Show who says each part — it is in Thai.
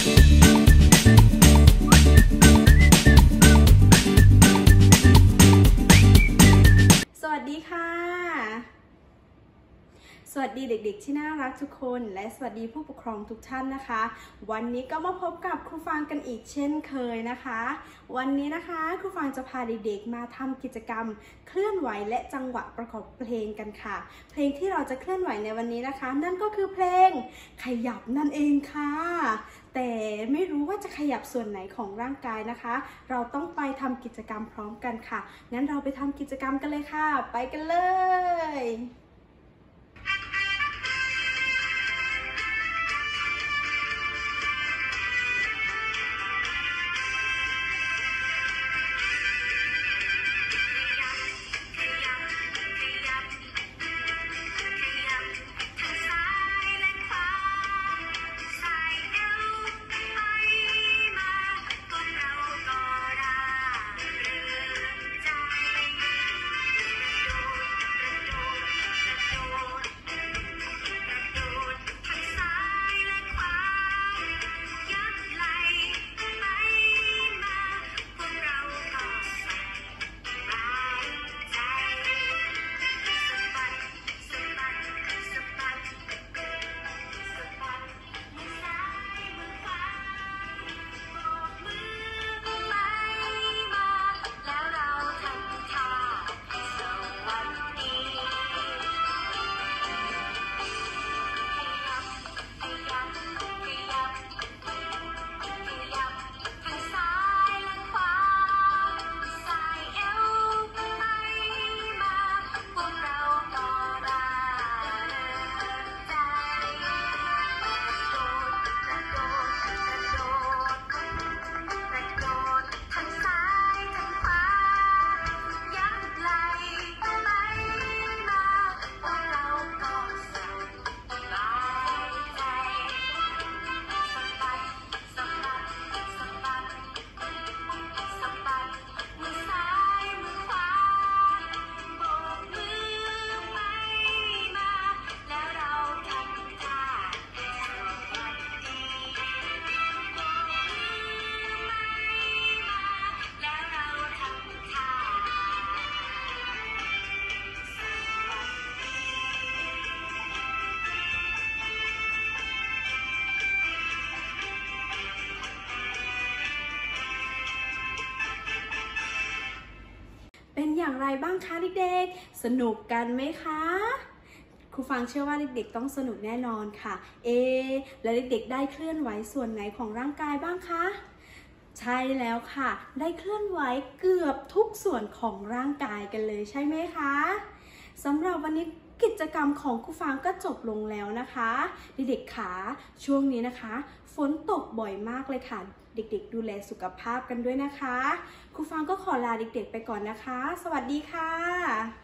Speaker 1: สวัสดีค่ะสวัสดีเด็กๆที่น่ารักทุกคนและสวัสดีผู้ปกครองทุกท่านนะคะวันนี้ก็มาพบกับครูฟางกันอีกเช่นเคยนะคะวันนี้นะคะครูฟางจะพาเด็กๆมาทำกิจกรรมเคลื่อนไหวและจังหวะประกอบเพลงกันค่ะเพลงที่เราจะเคลื่อนไหวในวันนี้นะคะนั่นก็คือเพลงขยับนั่นเองค่ะแต่ไม่รู้ว่าจะขยับส่วนไหนของร่างกายนะคะเราต้องไปทำกิจกรรมพร้อมกันค่ะงั้นเราไปทำกิจกรรมกันเลยค่ะไปกันเลยเป็นอย่างไรบ้างคะเด็กๆสนุกกันไหมคะครูฟางเชื่อว่าเด็กๆต้องสนุกแน่นอนค่ะแล้วเด็กๆได้เคลื่อนไหวส่วนไหนของร่างกายบ้างคะใช่แล้วค่ะได้เคลื่อนไหวเกือบทุกส่วนของร่างกายกันเลยใช่ไหมคะสำหรับวันนี้กิจกรรมของครูฟางก็จบลงแล้วนะคะเด็กๆขาช่วงนี้นะคะฝนตกบ่อยมากเลยค่ะเด็กๆดูแลสุขภาพกันด้วยนะคะครูฟางก็ขอลาเด็กๆไปก่อนนะคะสวัสดีค่ะ